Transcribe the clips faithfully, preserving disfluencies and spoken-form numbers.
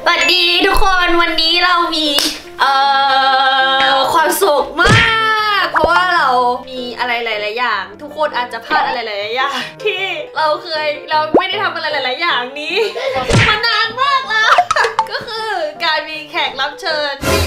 สวัสดีทุกคนวันนี้เรามีเอ่อความสุขมากเพราะว่าเรามีอะไรหลายๆอย่างทุกคนอาจจะพลาดอะไรหลายๆอย่างที่เราเคยเราไม่ได้ทำอะไรหลายๆอย่างนี้มานานมากแล้วก็คือการมีแขกรับเชิญที่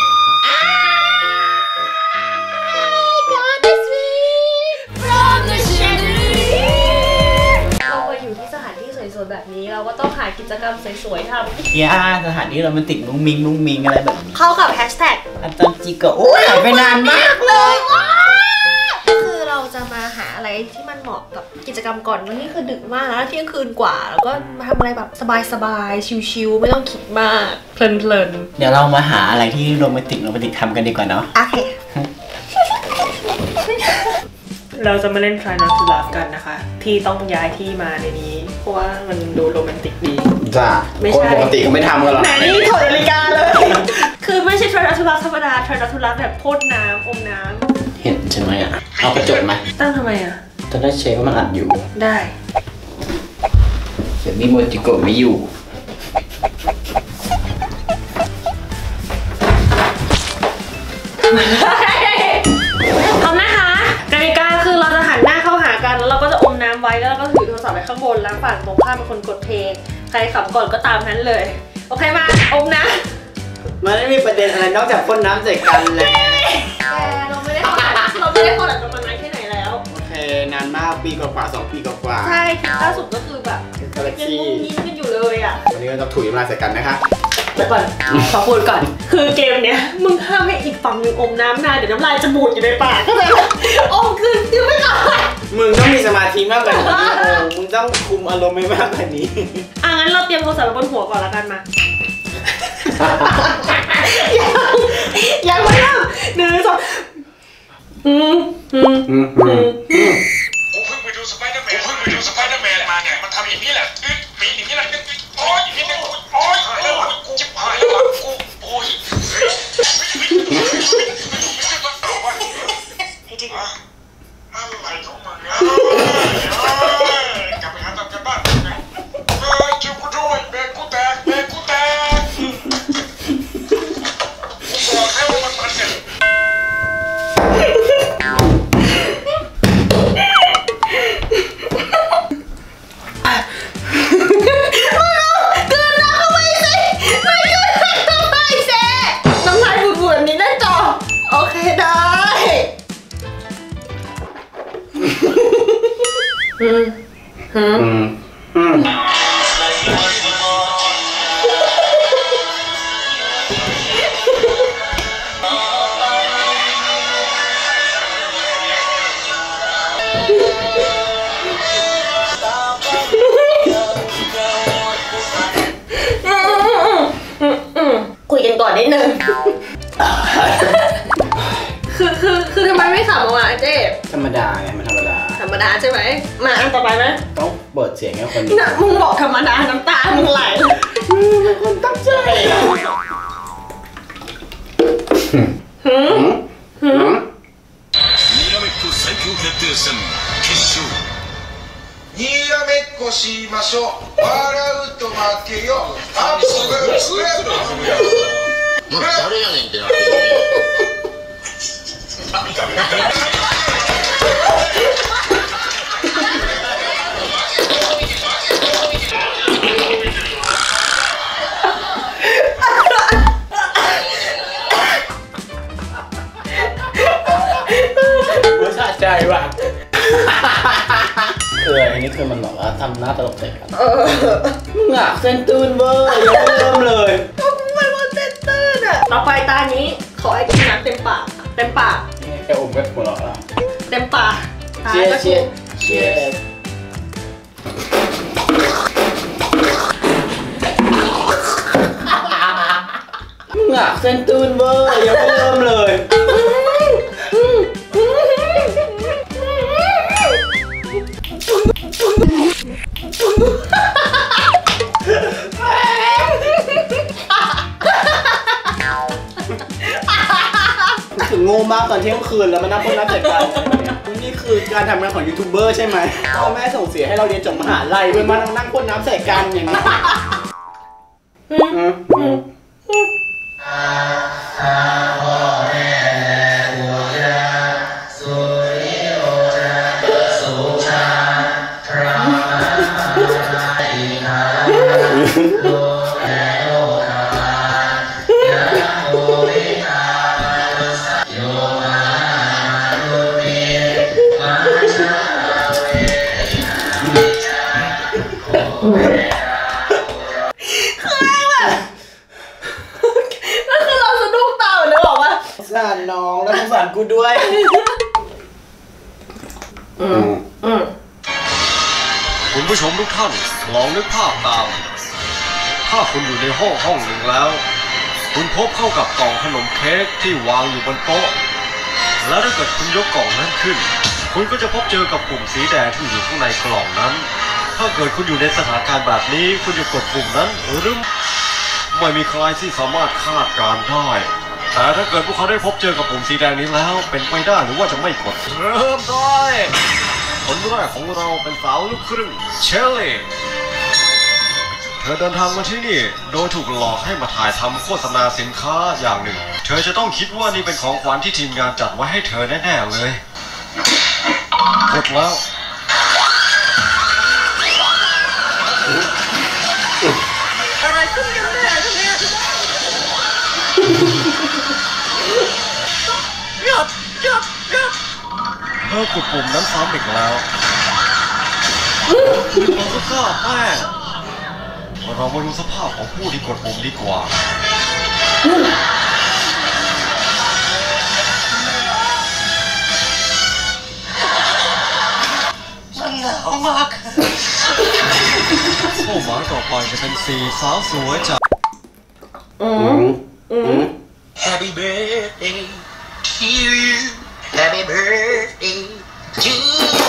แบบนี้เราก็ต้องหากิจกรรมสวยๆทำย่าสถานที่โรแมนติกมุ้งมิงมุ้งมิงอะไรแบบนี้เข้ากับแฮชแท็กอาจารย์จิโกะโอ้ยหายไปนานมากเลยก็คือเราจะมาหาอะไรที่มันเหมาะกับกิจกรรมก่อนวันนี้คือดึกมากนะเที่ยงคืนกว่าแล้วก็มาทำอะไรแบบสบายๆชิลๆไม่ต้องคิดมากเพลินๆเดี๋ยวเรามาหาอะไรที่โรแมนติกโรแมนติกทำกันดีกว่าเนาะโอเคเราจะมาเล่น Try Not to Laugh กันนะคะที่ต้องย้ายที่มาในนี้เพราะว่ามันดูโรแมนติกดีจ้าคนปกติก็ไม่ทำกันหรอกแหมนี่ถอดนาฬิกาเลยคือไม่ใช่ Try Not to Laugh ธรรมดา Try Not to Laugh แบบพ่นน้ำอมน้ำเห็นใช่ไหมอ่ะเอาไปจดไหมตั้งทำไมอ่ะจะได้เช็คว่ามันอัดอยู่ได้เดี๋ยวนี้โมจิโกะไม่อยู่ทำนะคะกติกาคือเราจะหันหน้าเข้าหากันแล้วเราก็จะอมน้ำไว้แล้วเราก็ถือโทรศัพท์ไว้ข้างบนแล้วฝั่งตรงข้ามเป็นคนกดเพลงใครขำก่อนก็ตามนั้นเลยโอเคมาอมนะมันไม่มีประเด็นอะไรนอกจากพ่นน้ำใส่กันเลยแต่เราไม่ได้เราไม่ได้คนแบบประมาณนั้นแค่ไหนแล้วโอเคนานมากปีกว่าสองปีกว่าใช่คลิปล่าสุดก็คือแบบยังงงยิ้มกันอยู่เลยอ่ะวันนี้เราจะถุยน้ำลายใส่กันนะคะเดี๋ยวก่อนขอพูดก่อนคือเกมเนี้ยมึงห้ามให้อีกฝั่งหนึ่งอมน้ำนานเดี๋ยวน้ำลายจะบูดอยู่ในปากก็เลยอมคืนยังไม่ได้มึงต้องมีสมาธิมากกว่านี้โอ้มึงต้องคุมอารมณ์ไม่มากกว่านี้อ่ะงั้นเราเตรียมโทรศัพท์ไว้บนหัวก่อนแล้วกันมายังไม่เริ่มหนึ่งสองอืมอืมอืมอืมกูเพิ่งไปดูสไปเดอร์แมนกูเพิ่งไปดูสไปเดอร์แมนมาเนี่ยมันทำอย่างนี้แหละปีอย่างนี้แหละโอ้ยอย่างนี้เนี่ยโอ้ยโอ้ยกูจิบหายแล้วกูโอ้ยอะไรของมึงเนี่ยกลับไปหาทำกันบ้านเฮ้ยช่วยกูด้วยเบรกกูแตกเบรกกูแตกกูบอกให้มันมันเนี่ยโอเคได้อืมอืมอืมคุยกันก่อนนิดนึงคือคือคือทำไมไม่ขำอ่ะเจ๊ธรรมดาไงมันธรรมดาธรรมดาใช่ไหมมาอันต่อไปไหมต้องเปิดเสียงให้คนน่ะมึงบอกธรรมดาน้ำตามึงไหลเป็นคนตั้งใจหืมหืมにらめっこ最強決定戦決勝にらめっこしましょう笑うと負けよアップがつらくなるよ誰やねんってなってるねสะใจว่ะคืออันนี้คือมันบอกว่าทำหน้าตลกใส่กันมึงอ่ะเส้นตื่นเวอร์ยังไม่เริ่มเลยมันว่าเส้นตื่นอ่ะต่อไปตานี้ขอให้กินน้ำเต็มปากเต็มปากแค่อมก็หัวเราะแล้วเต็มปากเชียร์เชียร์เชียร์มึงอ่ะเส้นตื่นเวอร์ยังไม่เริ่มเลยถึงโง่มากตอนเที่ยงคืนแล้วมานั่งพ่นน้ำใส่กันนี่คือการทำงานของยูทูบเบอร์ใช่ไหมพ่อแม่ส่งเสียให้เราเรียนจบมหาลัยเพื่อมานั่งพ่นน้ำใส่กันอย่างนี้สงสารน้องแล้วสงสารกูด้วยอืมอืมคุณผู้ชมทุกท่านลองนึกภาพตาม ถ้าคุณอยู่ในห้องห้องหนึ่งแล้ว คุณพบเข้ากับกล่องขนมเค้กที่วางอยู่บนโต๊ะ และถ้าเกิดคุณยกกล่องนั้นขึ้น คุณก็จะพบเจอกับปุ่มสีแดงที่อยู่ข้างในกล่องนั้น ถ้าเกิดคุณอยู่ในสถานการณ์แบบนี้คุณจะกดปุ่มนั้นหรือไม่มีใครที่สามารถคาดการณ์ได้แต่ถ้าเกิดพวกเขาได้พบเจอกับปุ่มสีแดงนี้แล้วเป็นไปได้หรือว่าจะไม่กดเริ่มด้วยคนแรกของเราเป็นสาวลูกครึ่งเชลลี่เธอเดินทางมาที่นี่โดยถูกหลอกให้มาถ่ายทำโฆษณาสินค้าอย่างหนึ่งเธอจะต้องคิดว่านี่เป็นของขวัญที่ทีมงานจัดไว้ให้เธอแน่ๆเลยกดแล้วอะไรขึ้นกันแน่เนี่ยหยุดหยุดหยุดเธอกดปุ่มนั้นซ้ำอีกแล้วเราก็กล้าแป้งเรามาดูสภาพของผู้ที่กดปุ่มดีกว่ามันหนาวมากเป้าหมายต่อไปจะเป็นสี่สาวสวยจากอืมอืม Happy birthday to you Happy birthday to you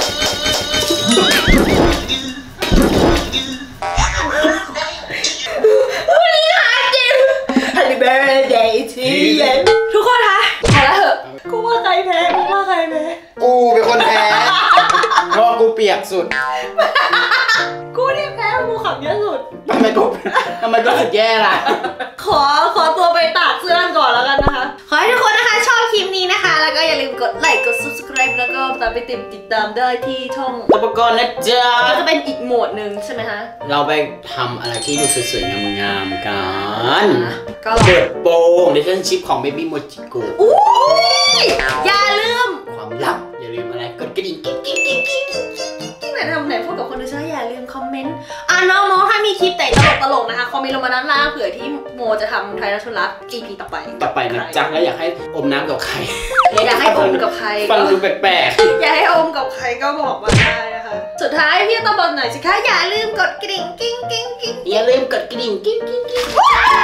Happy birthday to you ทุกคนคะพอแล้วเหอะกูว่าใครแพ้กูว่าใครแพ้กูเป็นคนแพ้เพราะกูเปียกสุดกูเนี่ยแพ้กูขำเยอะสุดทำไมกูทำไมกูสุดแย่ล่ะขอขอตัวไปตากเสื้อกันก่อนแล้วกันนะคะขอให้ทุกคนนะคะชอบคลิปนี้นะคะแล้วก็อย่าลืมกดไลค์กด ซับสไครบ์ แล้วก็ตามไปติดติดตามได้ที่ช่องอุปกรณ์นะจ๊ะก็จะเป็นอีกโหมดหนึ่งใช่ไหมคะเราไปทำอะไรที่ดูสวยๆงามๆกันก็เปิดโปงดิชั่นชิปของ Baby Mojiko อุ้ยอย่าลืมความลับอย่าลืมอะไรกดกระดิ่งกิ๊งกิ๊งกิ๊งกิ๊งกิ๊งไหนทำไหนพูดกับคนดูช่วยอย่าลืมคอมเมนต์อ่ะน้องๆถ้ามีคลิปแต่ตลกตลกนะคะคอมเมนต์ลงมาด้านล่างเผื่อที่โมจะทำไทยรัฐรัก อี พี ต่อไปต่อไปนะจ๊ะแล้วอยากให้อมน้ำกับใครอยากให้อมกับใครฟังดูแปลกๆอยากให้อมกับใครก็บอกมาได้นะคะสุดท้ายพี่ต้องบอกหน่อยสิคะอย่าลืมกดกระดิ่งกิ๊งกิ๊งกิ๊งอย่าลืมกดกระดิ่งกิ๊งกิ๊งกิ๊ง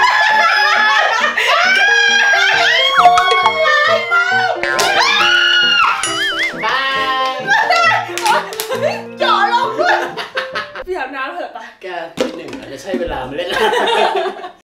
บายจ่อลงด้วยเปียกน้ำเถอะไปแกหนึ่งอาจจะใช่เวลาไม่เล่น